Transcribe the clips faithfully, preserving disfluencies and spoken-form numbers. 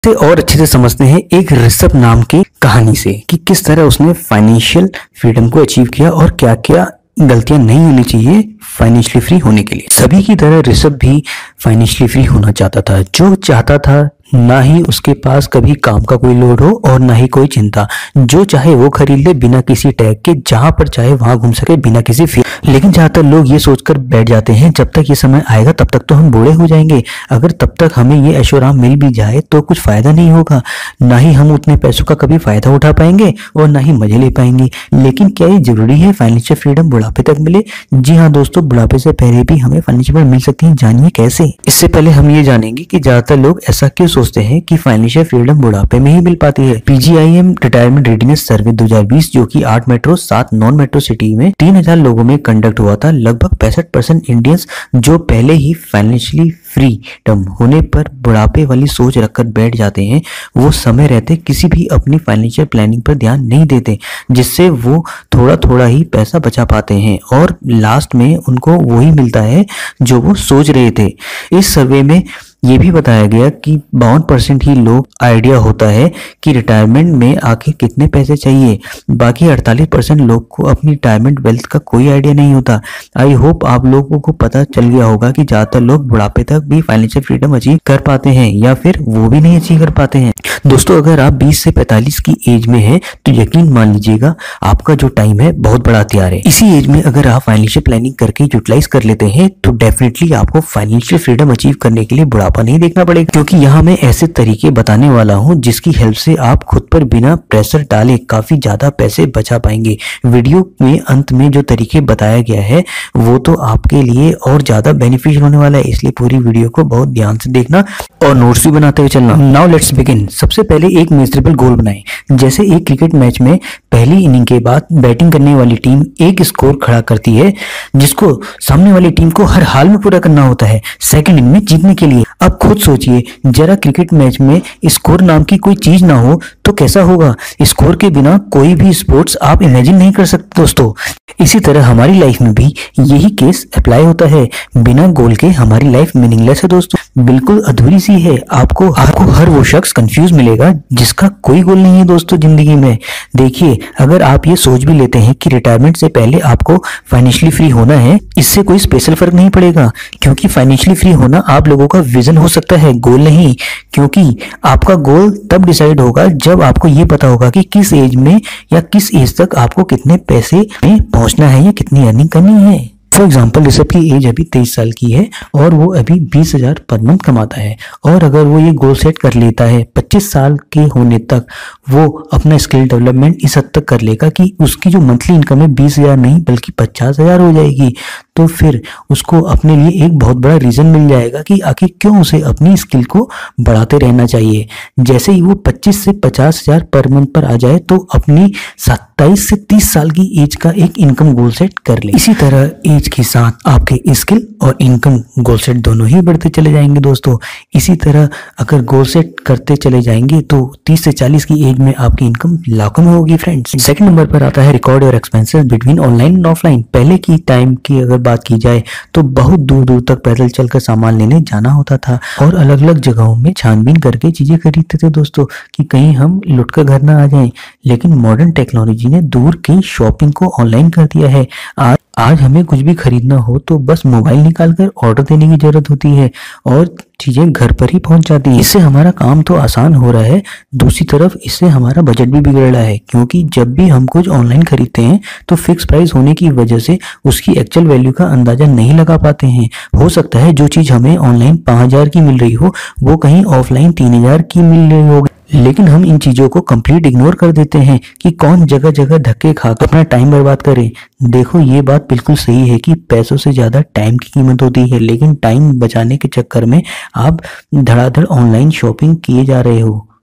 से और अच्छे से समझते हैं एक ऋषभ नाम की कहानी से कि किस तरह उसने फाइनेंशियल फ्रीडम को अचीव किया और क्या क्या गलतियां नहीं होनी चाहिए फाइनेंशियली फ्री होने के लिए। सभी की तरह ऋषभ भी फाइनेंशियली फ्री होना चाहता था। जो चाहता था ना ही उसके पास कभी काम का कोई लोड हो और ना ही कोई चिंता, जो चाहे वो खरीद ले बिना किसी टैग के, जहां पर चाहे वहां घूम सके बिना किसी फी। लेकिन ज्यादातर लोग ये सोचकर बैठ जाते हैं जब तक ये समय आएगा तब तक तो हम बूढ़े हो जाएंगे, अगर तब तक हमें ये ऐशोआराम मिल भी जाए तो कुछ फायदा नहीं होगा, ना ही हम उतने पैसों का कभी फायदा उठा पाएंगे और ना ही मजे ले पाएंगे। लेकिन क्या ये जरूरी है फाइनेंशियल फ्रीडम बुढ़ापे तक मिले? जी हाँ दोस्तों, बुढ़ापे से पहले भी हमें फाइनेंशियल फ्रीडम मिल सकती है। जानिए कैसे। इससे पहले हम ये जानेंगे कि ज्यादातर लोग ऐसा क्यों सोचते हैं कि फाइनेंशियल फ्रीडम बुढ़ापे में ही मिल पाती है। पीजीआईएम रिटायरमेंट रेडीनेस सर्वे दो हज़ार बीस, जो कि आठ मेट्रो सात नॉन मेट्रो सिटी में तीन हज़ार लोगों में कंडक्ट हुआ था, लगभग पैंसठ परसेंट इंडियंस जो पहले ही फाइनेंशियली फ्रीडम होने पर बुढ़ापे वाली सोच रखकर बैठ जाते हैं, वो समय रहते किसी भी अपनी फाइनेंशियल प्लानिंग पर ध्यान नहीं देते, जिससे वो थोड़ा थोड़ा ही पैसा बचा पाते हैं और लास्ट में उनको वही मिलता है जो वो सोच रहे थे। इस सर्वे में ये भी बताया गया कि बावन परसेंट ही लोग आइडिया होता है कि रिटायरमेंट में आखिर कितने पैसे चाहिए, बाकी अड़तालीस परसेंट लोग को अपनी रिटायरमेंट वेल्थ का कोई आइडिया नहीं होता। आई होप आप लोगों को पता चल गया होगा कि ज्यादातर लोग बुढ़ापे तक भी फाइनेंशियल फ्रीडम अचीव कर पाते हैं या फिर वो भी नहीं अचीव कर पाते हैं। दोस्तों, अगर आप बीस से पैंतालीस की एज में हैं तो यकीन मान लीजिएगा आपका जो टाइम है बहुत बड़ा हथियार है। इसी एज में अगर आप फाइनेंशियल प्लानिंग करके यूटिलाइज कर लेते हैं तो डेफिनेटली आपको फाइनेंशियल फ्रीडम अचीव करने के लिए बुढ़ापा नहीं देखना पड़ेगा, क्योंकि यहाँ मैं ऐसे तरीके बताने वाला हूँ जिसकी हेल्प से आप खुद पर बिना प्रेशर डाले काफी ज्यादा पैसे बचा पाएंगे। वीडियो में अंत में जो तरीके बताया गया है वो तो आपके लिए और ज्यादा बेनिफिशियल होने वाला है, इसलिए पूरी वीडियो को बहुत ध्यान से देखना और नोट्स भी बनाते हुए चलना। Now let's begin. सबसे पहले एक मेजरेबल गोल बनाएं। जैसे एक क्रिकेट मैच में पहली इनिंग के बाद बैटिंग करने वाली टीम एक स्कोर खड़ा करती है जिसको सामने वाली टीम को हर हाल में पूरा करना होता है सेकंड इनिंग में जीतने के लिए। अब खुद सोचिए, जरा क्रिकेट मैच में स्कोर नाम की कोई चीज ना हो तो कैसा होगा। स्कोर के बिना कोई भी स्पोर्ट्स आप इमेजिन नहीं कर सकते दोस्तों। इसी तरह हमारी लाइफ में भी यही केस अप्लाई होता है। बिना गोल के हमारी लाइफ मीनिंगलेस है दोस्तों, बिल्कुल अधूरी सी है। आपको आपको हर वो शख्स कंफ्यूज मिलेगा जिसका कोई गोल नहीं है दोस्तों जिंदगी में। देखिए, अगर आप ये सोच भी लेते हैं कि रिटायरमेंट से पहले आपको फाइनेंशियली फ्री होना है, इससे कोई स्पेशल फर्क नहीं पड़ेगा, क्योंकि फाइनेंशियली फ्री होना आप लोगों का विजन हो सकता है, गोल नहीं। क्योंकि आपका गोल तब डिसाइड होगा जब आपको ये पता होगा कि किस एज में या किस एज तक आपको कितने पैसे में पहुंचना है या कितनी अर्निंग करनी है। फॉर एग्जाम्पल, ऋषभ की एज अभी तेईस साल की है और वो अभी बीस हजार पर मंथ कमाता है, और अगर वो ये गोल सेट कर लेता है पच्चीस साल के होने तक वो अपना स्किल डेवलपमेंट इस हद तक कर लेगा कि उसकी जो मंथली इनकम है बीस हजार नहीं बल्कि पचास हजार हो जाएगी, तो फिर उसको अपने लिए एक बहुत बड़ा रीजन मिल जाएगा कि आखिर क्यों उसे अपनी स्किल को बढ़ाते रहना चाहिए। जैसे ही वो पच्चीस से पचास हजार पर मंथ पर आ जाए तो अपनी सत्ताईस से तीस साल की एज का एक इनकम गोल सेट कर ले। इसी तरह एज के साथ आपके स्किल और इनकम गोल सेट दोनों ही बढ़ते चले जाएंगे दोस्तों। इसी तरह अगर गोल सेट करते चले जाएंगे तो तीस से चालीस की एज में आपकी इनकम लाखों में होगी फ्रेंड्स। सेकंड नंबर पर आता है record your expenses between online and offline. पहले की टाइम की अगर बात की जाए तो बहुत दूर दूर तक पैदल चलकर सामान लेने जाना होता था और अलग अलग जगहों में छानबीन करके चीजें खरीदते थे दोस्तों कि कहीं हम लुट कर घर ना आ जाएं। लेकिन मॉडर्न टेक्नोलॉजी ने दूर की शॉपिंग को ऑनलाइन कर दिया है। आज आज हमें कुछ भी खरीदना हो तो बस मोबाइल निकालकर ऑर्डर देने की जरूरत होती है और चीजें घर पर ही पहुंच जाती है। इससे हमारा काम तो आसान हो रहा है, दूसरी तरफ इससे हमारा बजट भी बिगड़ रहा है, क्योंकि जब भी हम कुछ ऑनलाइन खरीदते हैं तो फिक्स प्राइस होने की वजह से उसकी एक्चुअल वैल्यू का अंदाजा नहीं लगा पाते हैं। हो सकता है जो चीज हमें ऑनलाइन पांच हजार की मिल रही हो वो कहीं ऑफलाइन तीन हजार की मिल रही हो, लेकिन हम इन चीजों को कंप्लीट इग्नोर कर देते हैं कि कौन जगह जगह धक्के खाकर अपना टाइम बर्बाद करे। देखो, ये बात बिल्कुल सही है कि पैसों से ज्यादा टाइम की कीमत होती है, लेकिन टाइम बचाने के चक्कर में आप धड़ाधड़ ऑनलाइन शॉपिंग किए जा रहे हो।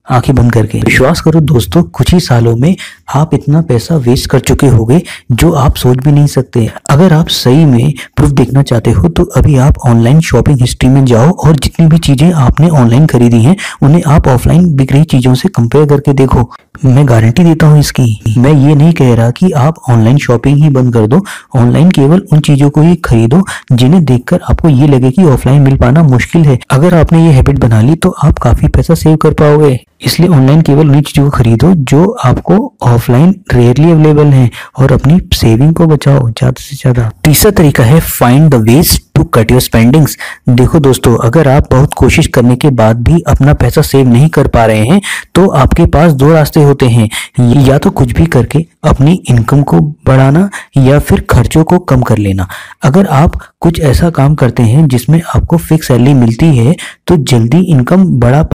आंखें बंद करके। विश्वास करो दोस्तों, कुछ ही सालों में आप इतना पैसा वेस्ट कर चुके होगे जो आप सोच भी नहीं सकते। अगर आप सही में प्रूफ देखना चाहते हो तो अभी आप ऑनलाइन शॉपिंग हिस्ट्री में जाओ और जितनी भी चीजें आपने ऑनलाइन खरीदी हैं उन्हें आप ऑफलाइन बिक रही चीजों से कंपेयर करके देखो। मैं गारंटी देता हूँ इसकी। मैं ये नहीं कह रहा कि आप ऑनलाइन शॉपिंग ही बंद कर दो। ऑनलाइन केवल उन चीजों को ही खरीदो जिन्हें देखकर आपको ये लगे कि ऑफलाइन मिल पाना मुश्किल है। अगर आपने ये हैबिट बना ली तो आप काफी पैसा सेव कर पाओगे। इसलिए ऑनलाइन केवल उन्हीं चीजों को खरीदो जो आपको ऑफलाइन रेयरली अवेलेबल है और अपनी सेविंग को बचाओ ज्यादा से ज्यादा। तीसरा तरीका है find the ways to cut your spendings. देखो दोस्तों, अगर आप बहुत कोशिश करने के बाद भी अपना पैसा सेव नहीं कर पा रहे हैं तो आपके पास दो रास्ते होते हैं। या तो कुछ भी करके अपनी इनकम को बढ़ाना या फिर खर्चों को कम कर लेना। अगर आप कुछ ऐसा काम करते हैं जिसमें आपको फिक्स सैलरी मिलती है तो जल्दी इनकम बढ़ा